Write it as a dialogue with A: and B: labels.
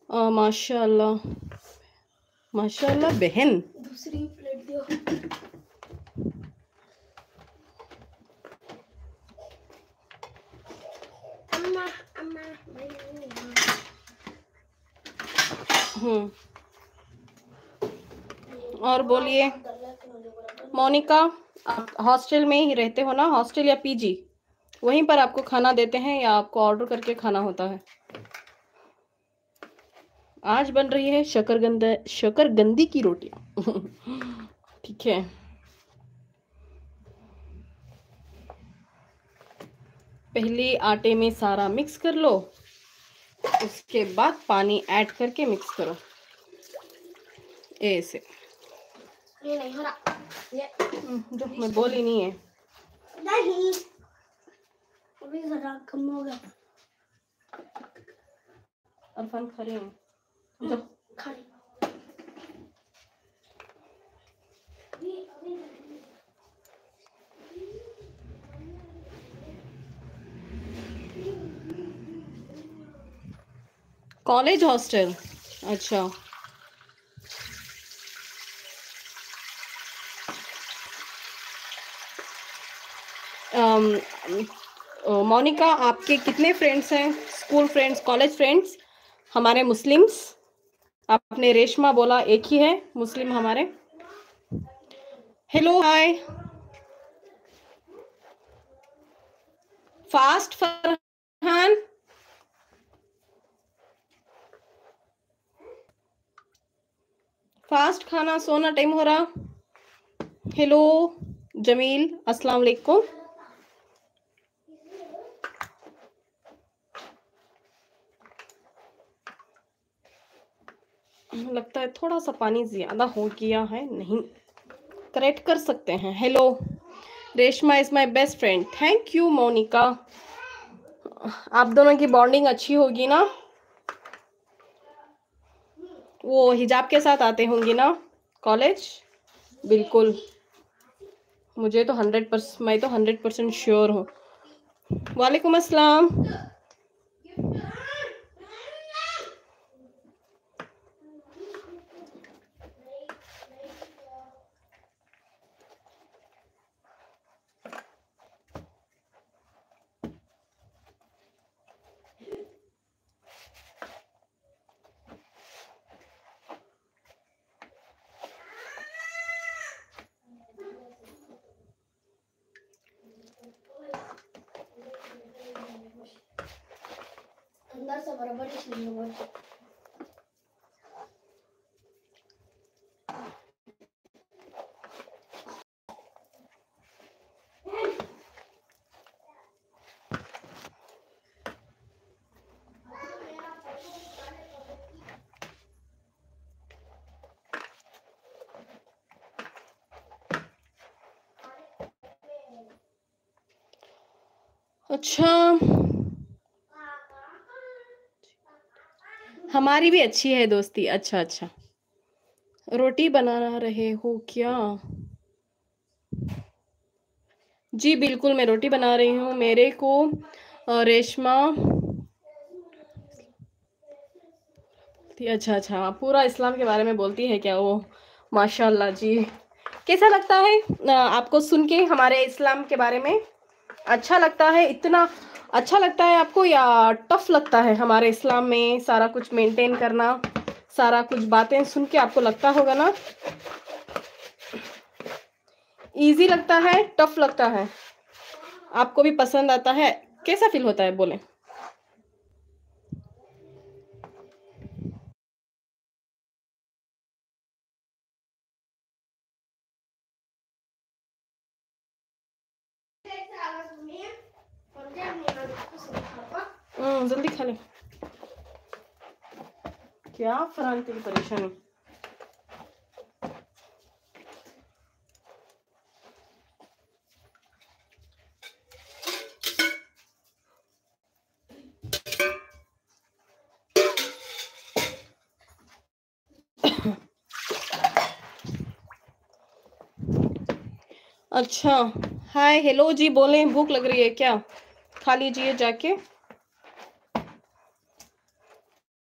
A: माशाल्लाह माशाल्लाह बहन।
B: दूसरी प्लेट दो। अम्मा अम्मा
A: और बोलिए मोनिका, आप हॉस्टल में ही रहते हो ना? हॉस्टल या पीजी, वहीं पर आपको खाना देते हैं या आपको ऑर्डर करके खाना होता है? आज बन रही है शकरगंदी की रोटियां। ठीक है, पहले आटे में सारा मिक्स कर लो, उसके बाद पानी ऐड करके मिक्स करो ऐसे।
B: ये नहीं हो रहा, ये
A: जो मैं बोली नहीं है।
B: नहीं अभी जरा कम हो गया।
A: अरफान खा रही हूँ, जो
B: खाली
A: कॉलेज हॉस्टल, अच्छा। मोनिका, आपके कितने फ्रेंड्स हैं? School friends, college friends? हमारे मुस्लिम्स, आपने रेशमा बोला एक ही है मुस्लिम हमारे। Hello hi fast Farhan, fast खाना सोना टाइम हो रहा। हेलो जमील, अस्सलाम वालेकुम। लगता है थोड़ा सा पानी ज्यादा हो गया है, नहीं करेक्ट कर सकते हैं। Hello Reshma is my best friend, thank you Monika. आप दोनों की बॉन्डिंग अच्छी होगी ना? वो हिजाब के साथ आते होंगे ना कॉलेज? बिल्कुल, मुझे तो 100%, मैं तो 100% श्योर हूँ। वालेकुम अस्सलाम।
B: अंदर से बराबर इसलिए होगा।
A: अच्छा, हमारी भी अच्छी है दोस्ती। अच्छा अच्छा, रोटी बना रहे हो क्या? जी बिल्कुल, मैं रोटी बना रही हूँ। मेरे को रेशमा, अच्छा अच्छा, पूरा इस्लाम के बारे में बोलती है क्या वो? माशाल्लाह जी। कैसा लगता है आपको सुन के हमारे इस्लाम के बारे में? अच्छा लगता है? इतना अच्छा लगता है आपको या टफ लगता है हमारे इस्लाम में सारा कुछ मेंटेन करना? सारा कुछ बातें सुन के आपको लगता होगा ना इजी लगता है, टफ लगता है? आपको भी पसंद आता है? कैसा फील होता है बोले? जल्दी खा ले। क्या फरहान की परेशानी? अच्छा, हाय हेलो जी, बोले भूख लग रही है क्या? खा लीजिए जाके।